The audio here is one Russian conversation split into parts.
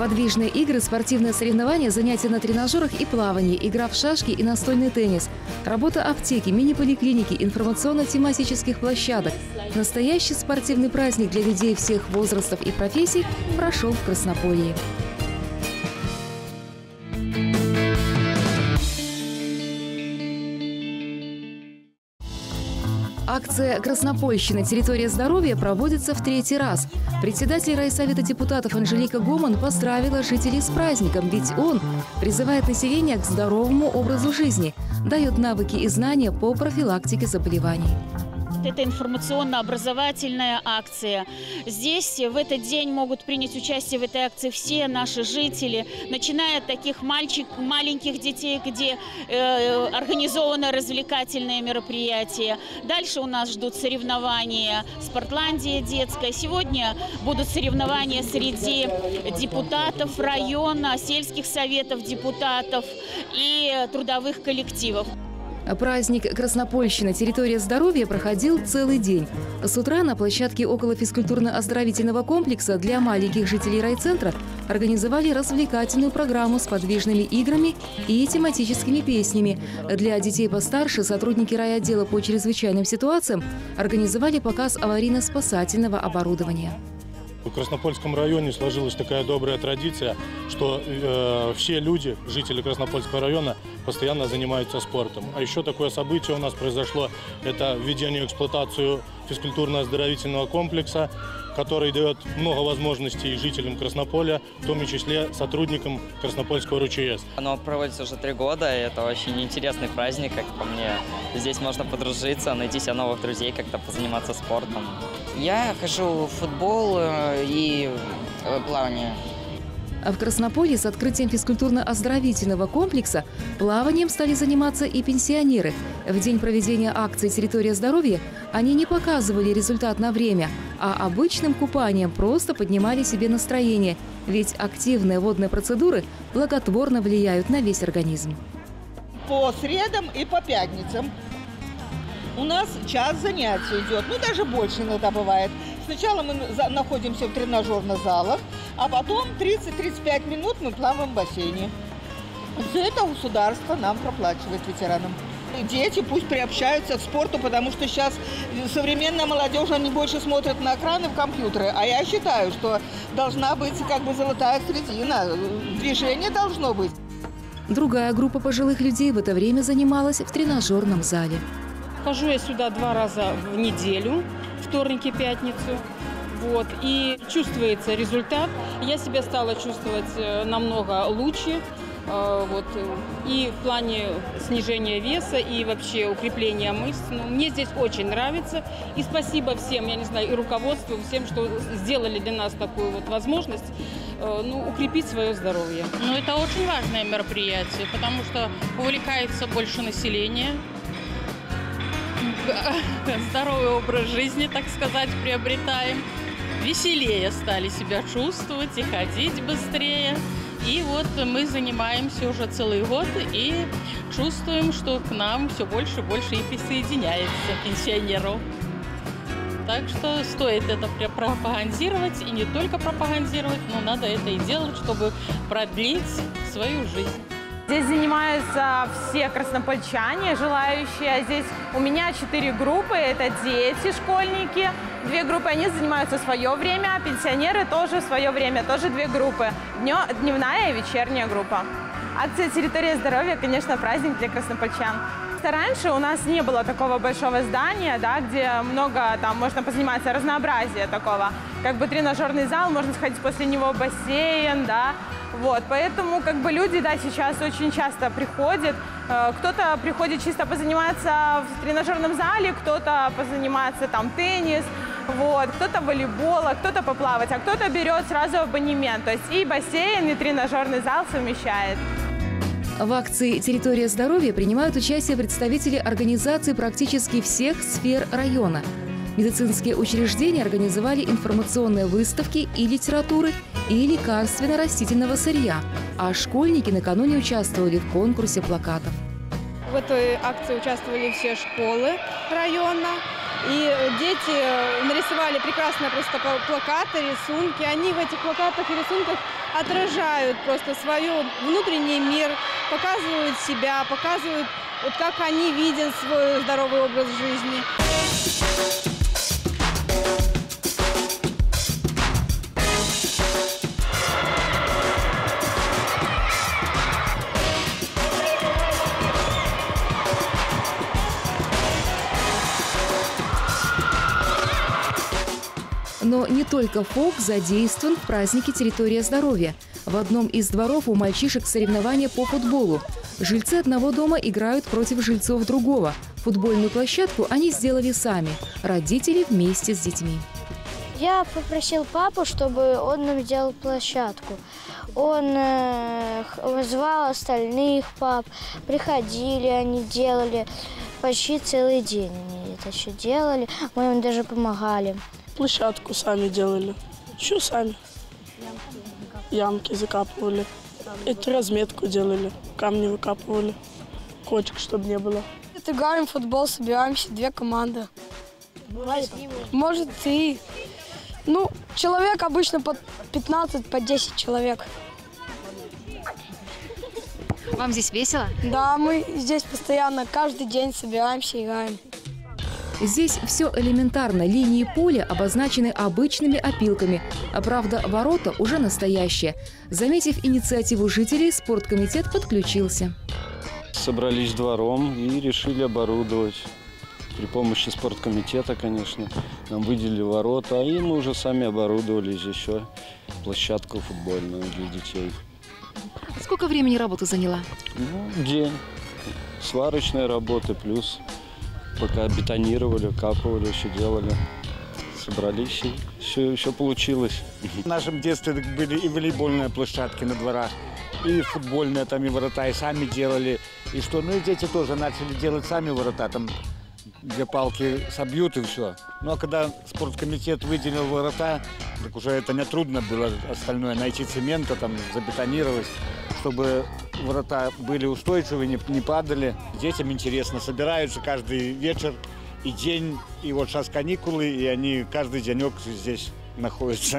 Подвижные игры, спортивные соревнования, занятия на тренажерах и плавании, игра в шашки и настольный теннис, работа аптеки, мини-поликлиники, информационно-тематических площадок. Настоящий спортивный праздник для людей всех возрастов и профессий прошел в Краснополье. Акция «Краснопольщина. Территория здоровья» проводится в 3-й раз. Председатель райсовета депутатов Анжелика Гоман поздравила жителей с праздником, ведь он призывает население к здоровому образу жизни, дает навыки и знания по профилактике заболеваний. Это информационно-образовательная акция. Здесь в этот день могут принять участие в этой акции все наши жители, начиная от таких маленьких детей, где организовано развлекательное мероприятие. Дальше у нас ждут соревнования «Спортландия детская». Сегодня будут соревнования среди депутатов района, сельских советов депутатов и трудовых коллективов. Праздник «Краснопольщина. Территория здоровья» проходил целый день. С утра на площадке около физкультурно-оздоровительного комплекса для маленьких жителей райцентра организовали развлекательную программу с подвижными играми и тематическими песнями. Для детей постарше сотрудники райотдела по чрезвычайным ситуациям организовали показ аварийно-спасательного оборудования. В Краснопольском районе сложилась такая добрая традиция, что все люди, жители Краснопольского района, постоянно занимаются спортом. А еще такое событие у нас произошло – это введение в эксплуатацию физкультурно-оздоровительного комплекса, который дает много возможностей жителям Краснополя, в том числе сотрудникам Краснопольского РУЧС. Оно проводится уже 3 года, и это очень интересный праздник, как по мне. Здесь можно подружиться, найти себе новых друзей, как-то позаниматься спортом. Я хожу в футбол и плавание. А в Краснополье с открытием физкультурно-оздоровительного комплекса плаванием стали заниматься и пенсионеры. В день проведения акции «Территория здоровья» они не показывали результат на время, а обычным купанием просто поднимали себе настроение, ведь активные водные процедуры благотворно влияют на весь организм. По средам и по пятницам у нас час занятий идет, ну даже больше иногда бывает. Сначала мы находимся в тренажерных залах, а потом 30-35 минут мы плаваем в бассейне. Все это государство нам проплачивает, ветеранам. Дети пусть приобщаются к спорту, потому что сейчас современная молодежь, они больше смотрят на экраны в компьютеры. А я считаю, что должна быть как бы золотая середина, движение должно быть. Другая группа пожилых людей в это время занималась в тренажерном зале. Хожу я сюда 2 раза в неделю, вторник и пятницу. Вот, и чувствуется результат. Я себя стала чувствовать намного лучше. Вот, и в плане снижения веса, и вообще укрепления мышц. Ну, мне здесь очень нравится. И спасибо всем, я не знаю, и руководству, всем, что сделали для нас такую вот возможность укрепить свое здоровье. Ну, это очень важное мероприятие, потому что увлекается больше населения. Здоровый образ жизни, так сказать, приобретаем. Веселее стали себя чувствовать и ходить быстрее. И вот мы занимаемся уже целый год и чувствуем, что к нам все больше и больше и присоединяется пенсионеров. Так что стоит это пропагандировать, и не только пропагандировать, но надо это и делать, чтобы продлить свою жизнь. Здесь занимаются все краснопольчане, желающие. Здесь у меня 4 группы, это дети, школьники. 2 группы, они занимаются в свое время, а пенсионеры тоже в свое время, тоже 2 группы. Дневная и вечерняя группа. Акция «Территория здоровья», конечно, праздник для краснопольчан. Раньше у нас не было такого большого здания, да, где много там можно позаниматься, разнообразия такого. Как бы тренажерный зал, можно сходить после него в бассейн, да. Вот, поэтому как бы люди, да, сейчас очень часто приходят. Кто-то приходит чисто позаниматься в тренажерном зале, кто-то позаниматься там теннис, вот, кто-то волейбол, кто-то поплавать, а кто-то берет сразу абонемент. То есть и бассейн, и тренажерный зал совмещает. В акции «Территория здоровья» принимают участие представители организаций практически всех сфер района. Медицинские учреждения организовали информационные выставки и литературы, и лекарственно-растительного сырья, а школьники накануне участвовали в конкурсе плакатов. В этой акции участвовали все школы района, И дети нарисовали прекрасные просто плакаты, рисунки. Они в этих плакатах и рисунках отражают просто свой внутренний мир, показывают себя, показывают, вот как они видят свой здоровый образ жизни. Но не только фолк задействован в празднике «Территория здоровья». В одном из дворов у мальчишек соревнования по футболу. Жильцы одного дома играют против жильцов другого. Футбольную площадку они сделали сами. Родители вместе с детьми. Я попросил папу, чтобы он нам сделал площадку. Он звал остальных пап, приходили, они делали. Почти целый день они это все делали. Мы им даже помогали. Площадку сами делали. Еще сами. Ямки закапывали. Это разметку делали. Камни выкапывали. Кочек, чтобы не было. Играем в футбол, собираемся, 2 команды. Может, 3. Ну, человек обычно под 15, под 10 человек. Вам здесь весело? Да, мы здесь постоянно, каждый день собираемся, играем. Здесь все элементарно. Линии поля обозначены обычными опилками. А правда, ворота уже настоящие. Заметив инициативу жителей, спорткомитет подключился. Собрались двором и решили оборудовать. При помощи спорткомитета, конечно, нам выделили ворота, и мы уже сами оборудовали здесь еще площадку футбольную для детей. Сколько времени работа заняла? Ну, день. Сварочные работы плюс. Пока бетонировали, капывали, все делали. Собрались, и все получилось. В нашем детстве были и волейбольные площадки на дворах, и футбольные, там и ворота, и сами делали. И что, ну и дети тоже начали делать сами ворота, там 2 палки собьют и все. Ну а когда спорткомитет выделил ворота, так уже это нетрудно было остальное найти цемента, там забетонировать, чтобы ворота были устойчивы, не падали. Детям интересно, собираются каждый вечер и день, и вот сейчас каникулы, и они каждый денек здесь находятся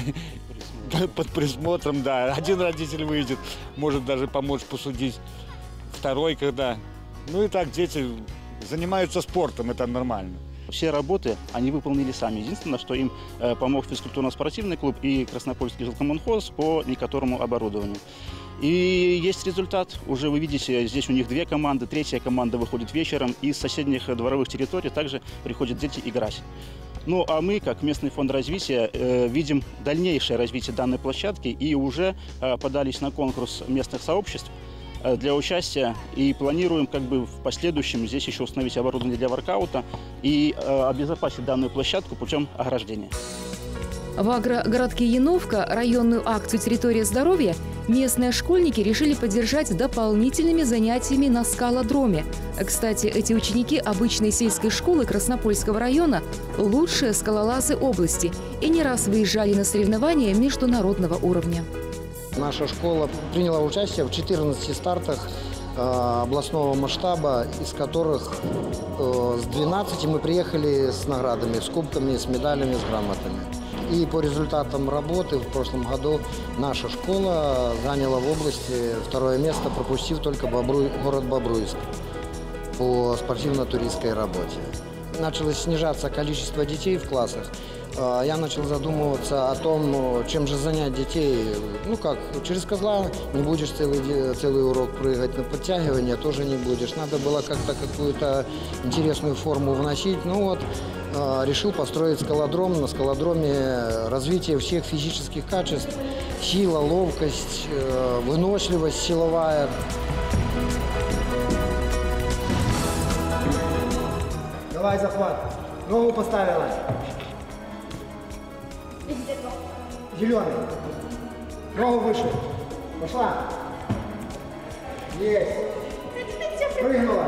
под присмотром, да. Один родитель выйдет, может даже помочь посудить, второй когда. Ну и так дети занимаются спортом, это нормально. Все работы они выполнили сами. Единственное, что им помог физкультурно-спортивный клуб и Краснопольский жилкоммунхоз по некоторому оборудованию. И есть результат. Уже вы видите, здесь у них 2 команды, 3-я команда выходит вечером. И с соседних дворовых территорий также приходят дети играть. Ну а мы, как местный фонд развития, видим дальнейшее развитие данной площадки и уже подались на конкурс местных сообществ для участия и планируем в последующем здесь еще установить оборудование для воркаута и обезопасить данную площадку путем ограждения. В агрогородке Яновка районную акцию «Территория здоровья» местные школьники решили поддержать дополнительными занятиями на скалодроме. Кстати, эти ученики обычной сельской школы Краснопольского района – лучшие скалолазы области и не раз выезжали на соревнования международного уровня. Наша школа приняла участие в 14 стартах областного масштаба, из которых с 12 мы приехали с наградами, с кубками, с медалями, с грамотами. И по результатам работы в прошлом году наша школа заняла в области 2-е место, пропустив только город Бобруйск по спортивно-туристской работе. Началось снижаться количество детей в классах. Я начал задумываться о том, чем же занять детей. Ну как, через козла не будешь целый урок прыгать, на подтягивание тоже не будешь. Надо было как-то какую-то интересную форму вносить. Ну вот, решил построить скалодром. На скалодроме развитие всех физических качеств. Сила, ловкость, выносливость силовая. Давай захват. Ногу поставила. Зеленый. Ногу выше. Пошла. Есть. Прыгнула.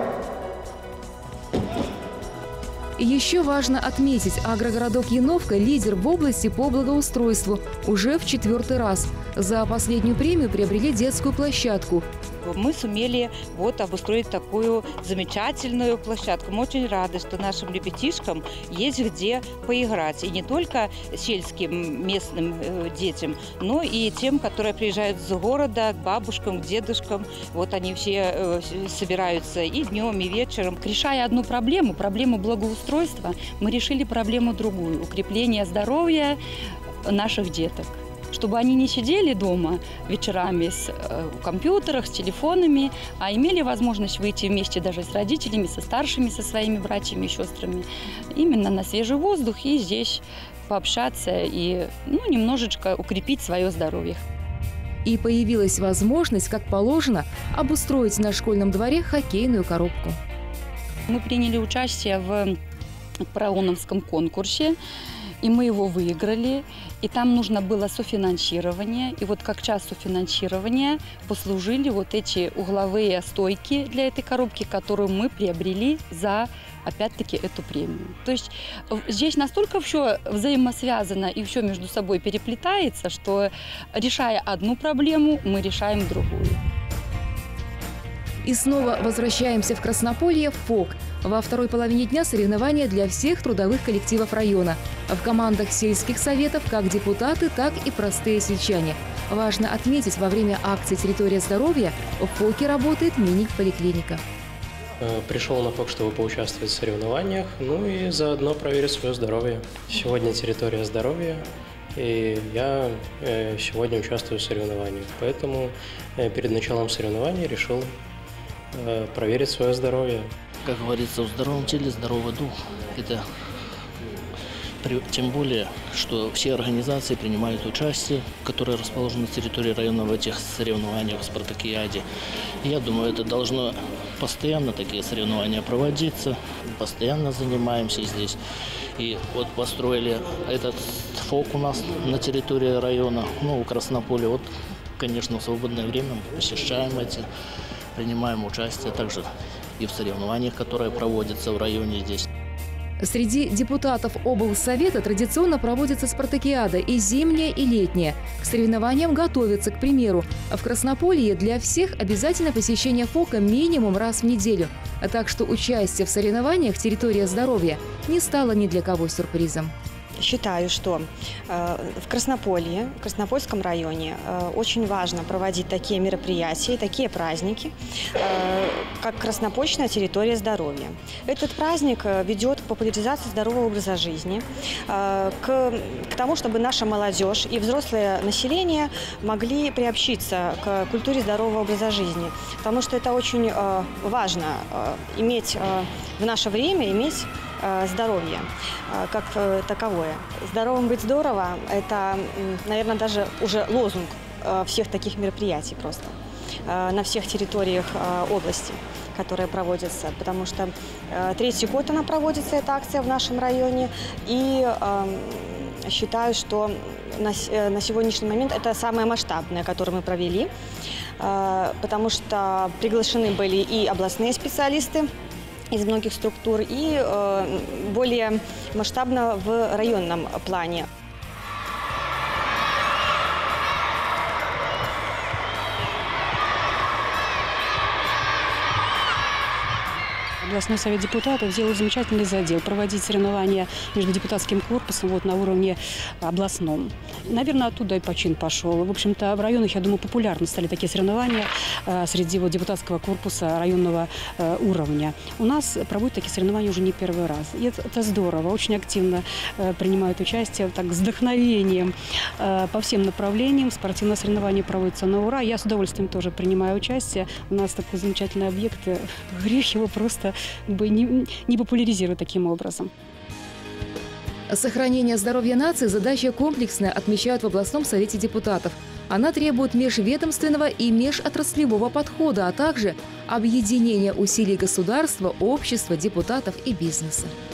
Еще важно отметить, агрогородок Яновка – лидер в области по благоустройству уже в 4-й раз. За последнюю премию приобрели детскую площадку. Мы сумели обустроить такую замечательную площадку. Мы очень рады, что нашим ребятишкам есть где поиграть. И не только сельским местным детям, но и тем, которые приезжают с города, к бабушкам, к дедушкам. Они все собираются и днем, и вечером. Решая одну проблему благоустройства, мы решили проблему другую – укрепление здоровья наших деток. Чтобы они не сидели дома вечерами в компьютерах, с телефонами, а имели возможность выйти вместе даже с родителями, со старшими, со своими братьями и сестрами, именно на свежий воздух и здесь пообщаться и немножечко укрепить свое здоровье. И появилась возможность, как положено, обустроить на школьном дворе хоккейную коробку. Мы приняли участие в прооновском конкурсе. И мы его выиграли, и там нужно было софинансирование. И как часть софинансирования послужили эти угловые стойки для этой коробки, которую мы приобрели за, опять-таки, эту премию. То есть здесь настолько все взаимосвязано и все между собой переплетается, что, решая одну проблему, мы решаем другую. И снова возвращаемся в Краснополье в ФОК. Во второй половине дня соревнования для всех трудовых коллективов района. В командах сельских советов как депутаты, так и простые сельчане. Важно отметить, во время акции «Территория здоровья» в ФОКе работает мини-поликлиника. Пришел на ФОК, чтобы поучаствовать в соревнованиях, и заодно проверить свое здоровье. Сегодня «Территория здоровья», и я сегодня участвую в соревнованиях. Поэтому перед началом соревнований решил проверить свое здоровье. Как говорится, в здоровом теле здоровый дух. Это тем более, что все организации принимают участие, которые расположены на территории района в этих соревнованиях, в спартакиаде. Я думаю, это должно постоянно такие соревнования проводиться. Постоянно занимаемся здесь. И построили этот ФОК у нас на территории района, у Краснополья. Конечно, в свободное время посещаем принимаем участие также и в соревнованиях, которые проводятся в районе здесь. Среди депутатов облсовета традиционно проводится спартакиада и зимняя, и летняя. К соревнованиям готовятся, к примеру. В Краснополье для всех обязательно посещение ФОКа минимум раз в неделю. Так что участие в соревнованиях «Территория здоровья» не стало ни для кого сюрпризом. Считаю, что в Краснополье, в Краснопольском районе очень важно проводить такие мероприятия, такие праздники, как Краснопольская территория здоровья. Этот праздник ведет к популяризации здорового образа жизни, к тому, чтобы наша молодежь и взрослое население могли приобщиться к культуре здорового образа жизни. Потому что это очень важно иметь в наше время, иметь здоровье как таковое. Здоровым быть здорово – это, наверное, даже уже лозунг всех таких мероприятий просто на всех территориях области, которые проводятся. Потому что третий год она проводится, эта акция в нашем районе. И считаю, что на сегодняшний момент это самая масштабная, которую мы провели, потому что приглашены были и областные специалисты из многих структур, и более масштабно в районном плане. Областной совет депутатов сделал замечательный задел проводить соревнования между депутатским корпусом на уровне областном. Наверное, оттуда и почин пошел. В общем-то, в районах, я думаю, популярны стали такие соревнования среди депутатского корпуса районного уровня. У нас проводят такие соревнования уже не первый раз. И это здорово, очень активно принимают участие, так, с вдохновением по всем направлениям. Спортивные соревнования проводятся на ура. Я с удовольствием тоже принимаю участие. У нас такой замечательный объект, грех его просто не популяризируют таким образом. Сохранение здоровья нации – задача комплексная, отмечают в областном совете депутатов. Она требует межведомственного и межотраслевого подхода, а также объединения усилий государства, общества, депутатов и бизнеса.